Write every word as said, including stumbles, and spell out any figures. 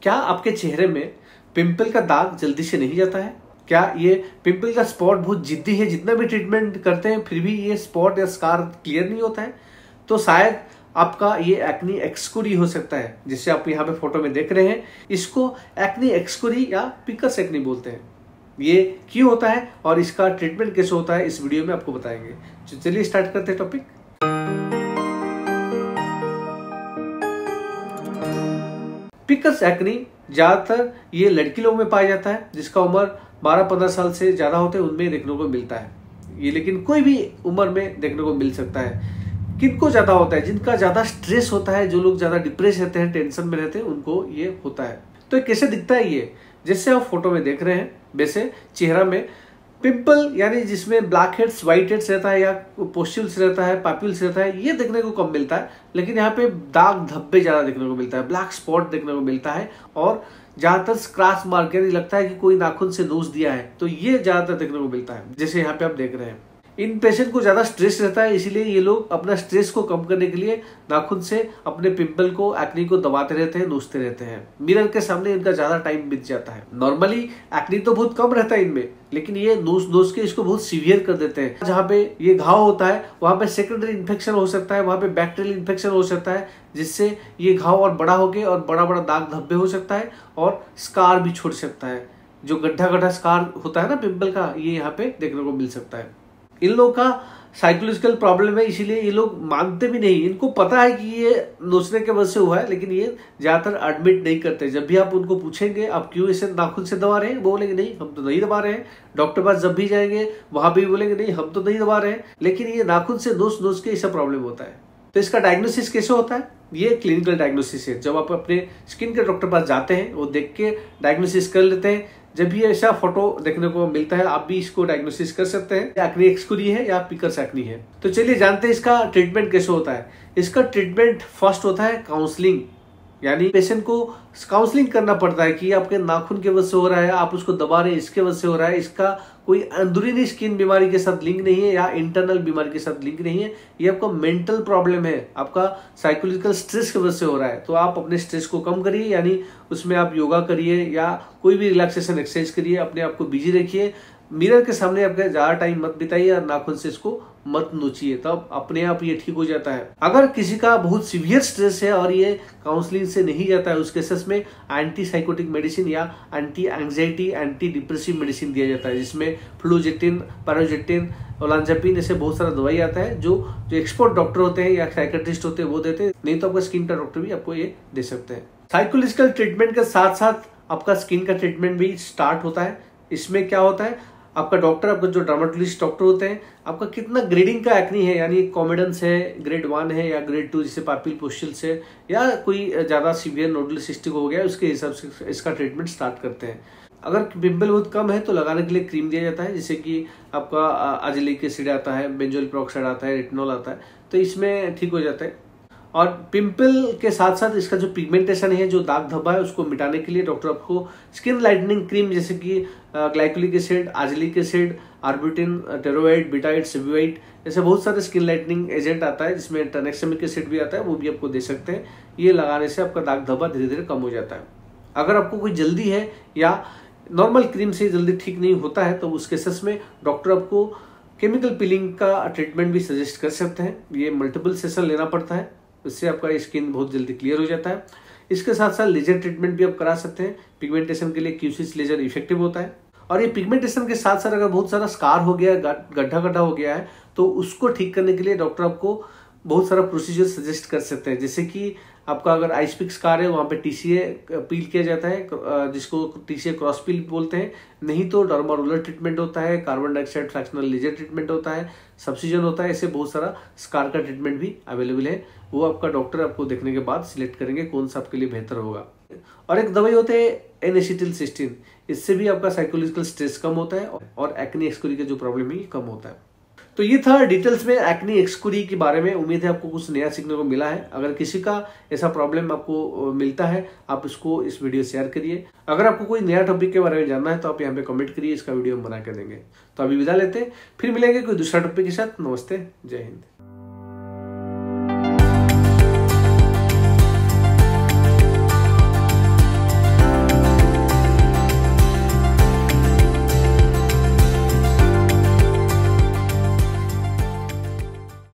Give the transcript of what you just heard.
क्या आपके चेहरे में पिंपल का दाग जल्दी से नहीं जाता है? क्या ये पिंपल का स्पॉट बहुत जिद्दी है, जितना भी ट्रीटमेंट करते हैं फिर भी ये स्पॉट या स्कार क्लियर नहीं होता है? तो शायद आपका ये एक्नी एक्सकुरी हो सकता है, जिसे आप यहाँ पे फोटो में देख रहे हैं। इसको एक्नी एक्सकुरी या पिकस एक्नी बोलते हैं। ये क्यों होता है और इसका ट्रीटमेंट कैसे होता है, इस वीडियो में आपको बताएंगे। तो चलिए स्टार्ट करते हैं टॉपिक। पिकस एक्नी ज्यादातर ये लड़की लोगों में पाया जाता है, जिसका उम्र बारह पंद्रह साल से ज्यादा होते हैं उनमें देखने को मिलता है ये, लेकिन कोई भी उम्र में देखने को मिल सकता है। किनको ज्यादा होता है? जिनका ज्यादा स्ट्रेस होता है, जो लोग ज्यादा डिप्रेस रहते हैं, टेंशन में रहते हैं, उनको ये होता है। तो कैसे दिखता है ये? जैसे आप फोटो में देख रहे हैं वैसे चेहरा में पिंपल, यानी जिसमें ब्लैक हेड्स, व्हाइट हेड्स रहता है या पोस्ट्यूल्स रहता है, पाप्यूल्स रहता है, ये देखने को कम मिलता है। लेकिन यहाँ पे दाग धब्बे ज्यादा देखने को मिलता है, ब्लैक स्पॉट देखने को मिलता है और ज्यादातर स्क्रैच मार्क, यानी लगता है कि कोई नाखून से नोच दिया है, तो ये ज्यादातर देखने को मिलता है, जैसे यहाँ पे आप देख रहे हैं। इन पेशेंट को ज्यादा स्ट्रेस रहता है, इसीलिए ये लोग अपना स्ट्रेस को कम करने के लिए नाखून से अपने पिंपल को, एक्नी को दबाते रहते हैं, नोचते रहते हैं। मिरर के सामने इनका ज्यादा टाइम बीत जाता है। नॉर्मली एक्नी तो बहुत कम रहता है इनमें, लेकिन ये नोच नोच के इसको बहुत सीवियर कर देते हैं। जहाँ पे ये घाव होता है वहां पे सेकेंडरी इन्फेक्शन हो सकता है, वहां पे बैक्टीरियल इन्फेक्शन हो सकता है, जिससे ये घाव और बड़ा होके और बड़ा बड़ा दाग धब्बे हो सकता है और स्कार भी छोड़ सकता है। जो गड्ढा गड्ढा स्कार होता है ना पिंपल का, ये यहाँ पे देखने को मिल सकता है। इन लोगों का साइकोलॉजिकल प्रॉब्लम है, इसीलिए ये लोग मानते भी नहीं। इनको पता है कि ये नोचने के वजह से हुआ है, लेकिन ये ज्यादातर एडमिट नहीं करते। जब भी आप उनको पूछेंगे आप क्यों इसे नाखून से दबा रहे हैं, वो बोलेंगे नहीं हम तो नहीं दबा रहे हैं। डॉक्टर पास जब भी जाएंगे वहां भी बोलेंगे नहीं हम तो नहीं दबा रहे हैं, लेकिन ये नाखून से नोच नोच के ऐसा प्रॉब्लम होता है। तो इसका डायग्नोसिस कैसे होता है? ये क्लिनिकल डायग्नोसिस है। जब आप अपने स्किन के डॉक्टर पास जाते हैं, वो देख के डायग्नोसिस कर लेते हैं। जब भी ऐसा फोटो देखने को मिलता है आप भी इसको डायग्नोसिस कर सकते हैं, एक्नी एक्सकुरी है या पिकस एक्नी है। तो चलिए जानते हैं इसका ट्रीटमेंट कैसे होता है। इसका ट्रीटमेंट फर्स्ट होता है काउंसलिंग, यानी पेशेंट को काउंसलिंग करना पड़ता है कि आपके नाखून के वजह से हो रहा है, आप उसको दबा रहे हैं इसके वजह से हो रहा है, इसका कोई अंदरूनी स्किन बीमारी के साथ लिंक नहीं है या इंटरनल बीमारी के साथ लिंक नहीं है, ये आपका मेंटल प्रॉब्लम है, आपका साइकोलॉजिकल स्ट्रेस की वजह से हो रहा है। तो आप अपने स्ट्रेस को कम करिए, यानी उसमें आप योगा करिए या कोई भी रिलैक्सेशन एक्सरसाइज करिए, अपने आप को बिजी रखिए। मिरर के सामने आपका ज्यादा टाइम मत बिताइए और नाखून से इसको मत नोचिए, तब अपने आप ये ठीक हो जाता है। अगर किसी का बहुत सीवियर स्ट्रेस है और ये काउंसलिंग से नहीं जाता है, उस केसेस में एंटी साइकोटिक मेडिसिन या anti anxiety, anti depressive medicine दिया जाता है, जिसमें फ्लूजेटिन, पैराजेटिन, ओलांजापिन, ऐसे बहुत सारा दवाई आता है जो जो एक्सपर्ट डॉक्टर होते हैं या साइकेट्रिस्ट होते हैं वो देते हैं। नहीं तो आपका स्किन का डॉक्टर भी आपको ये दे सकते हैं। साइकोलॉजिकल ट्रीटमेंट के साथ साथ आपका स्किन का ट्रीटमेंट भी स्टार्ट होता है। इसमें क्या होता है, आपका डॉक्टर, आपका जो डर्मेटोलॉजिस्ट डॉक्टर होते हैं, आपका कितना ग्रेडिंग का एक्नी है, यानी कॉमेडेंस है, ग्रेड वन है या ग्रेड टू, जैसे पापिल पोस्टल्स है या कोई ज्यादा सीवियर नोडुलर सिस्टिक हो गया, उसके हिसाब से इसका ट्रीटमेंट स्टार्ट करते हैं। अगर पिंपल बहुत कम है तो लगाने के लिए क्रीम दिया जाता है, जैसे कि आपका अजलिक एसिड आता है, बेंजोइल पेरोक्साइड आता है, रेटिनॉल आता है, तो इसमें ठीक हो जाता है। और पिंपल के साथ साथ इसका जो पिगमेंटेशन है, जो दाग धब्बा है, उसको मिटाने के लिए डॉक्टर आपको स्किन लाइटनिंग क्रीम, जैसे कि glycolic acid, azelaic acid, arbutin, टेरोइड, बिटाइड, सेबुइड, ऐसे बहुत सारे स्किन लाइटनिंग एजेंट आता है, जिसमें ट्रानेक्सामिक एसिड भी आता है, वो भी आपको दे सकते हैं। ये लगाने से आपका दाग धब्बा धीरे धीरे कम हो जाता है। अगर आपको कोई जल्दी है या नॉर्मल क्रीम से जल्दी ठीक नहीं होता है, तो उस केसेस में डॉक्टर आपको केमिकल पीलिंग का ट्रीटमेंट भी सजेस्ट कर सकते हैं। ये मल्टीपल सेशन लेना पड़ता है, इससे आपका स्किन बहुत जल्दी क्लियर हो जाता है। इसके साथ साथ लेजर ट्रीटमेंट भी आप करा सकते हैं। पिगमेंटेशन के लिए क्यूसिस लेजर इफेक्टिव होता है। और ये पिगमेंटेशन के साथ साथ अगर बहुत सारा स्कार हो गया, गड्ढा गड्ढा हो गया है, तो उसको ठीक करने के लिए डॉक्टर आपको बहुत सारा प्रोसीजर सजेस्ट कर सकते हैं। जैसे कि आपका अगर आइस पिक स्कार है, वहां पे टीसीए पील किया जाता है, जिसको टीसीए क्रॉस पील बोलते हैं। नहीं तो डर्मा रोलर ट्रीटमेंट होता है, carbon dioxide fractional laser treatment होता है, सब्सिजन होता है। ऐसे बहुत सारा स्कार का ट्रीटमेंट भी अवेलेबल है। वो आपका डॉक्टर आपको देखने के बाद सिलेक्ट करेंगे कौन सा आपके लिए बेहतर होगा। और एक दवाई होते हैं एन एसिटिलसिस्टीन, इससे भी आपका साइकोलॉजिकल स्ट्रेस कम होता है और एक्नी एक्सकुरी का जो प्रॉब्लम है कम होता है। तो ये था डिटेल्स में एक्नी एक्सकुरी के बारे में। उम्मीद है आपको कुछ नया सीखने को मिला है। अगर किसी का ऐसा प्रॉब्लम आपको मिलता है, आप इसको इस वीडियो शेयर करिए। अगर आपको कोई नया टॉपिक के बारे में जानना है तो आप यहाँ पे कमेंट करिए, इसका वीडियो हम बना के देंगे। तो अभी विदा लेते हैं, फिर मिलेंगे कोई दूसरा टॉपिक के साथ। नमस्ते, जय हिंद।